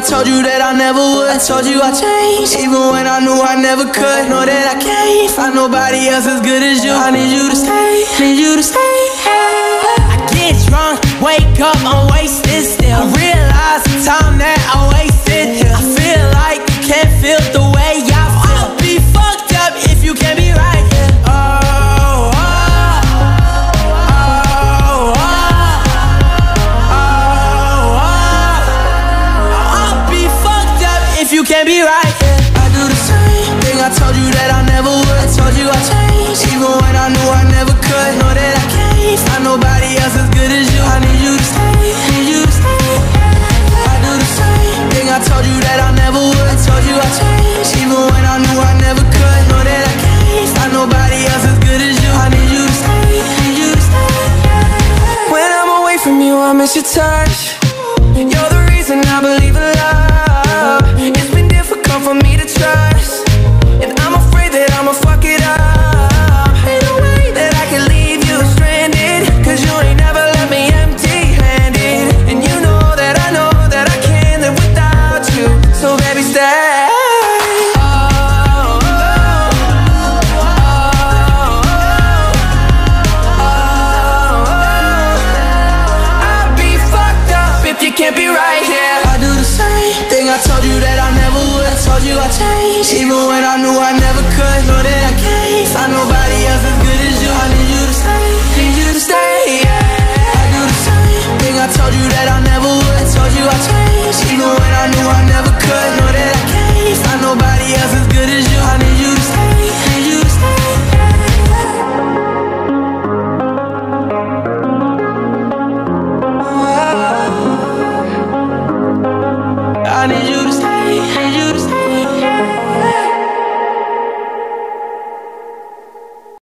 told you that I never would. I told you I changed, even when I knew I never could. Know that I can't find nobody else as good as you. I need you to stay, need you to stay. I get drunk, wake up, I'm wasted still. I realize the time that I wasted here. I feel like you can't feel the way I feel. I'll be fucked up if you can't be right here. You can't be right, yeah. I do the same thing, I told you that I never would. I told you I changed, even when I knew I never could. Know that I can't find nobody else as good as you. I need you to stay, need you to stay. I do the same thing, I told you that I never would. I told you I changed, even when I knew I never could. Know that I can't find nobody else as good as you. I need you to stay, need you to stay. When I'm away from you, I miss your touch. You're the reason I believe in love. It's been difficult for me to trust, and I'm afraid that I'ma fuck it up. Ain't no way that I can leave you stranded, cause you ain't never left me empty-handed. And you know that I can't live without you. So baby, stay. I'll be fucked up if you can't be right here. I do the same thing, I told you that I never would. I told you I changed, even when I knew I never could. Know that I can't find nobody else as good as you. I need you to stay, need you to stay, yeah. I do the same thing, I told you that I never would. I told you I changed, even when I knew I never could. Know that I can't find nobody else as good as you. I need you to stay, need you to stay, I need you.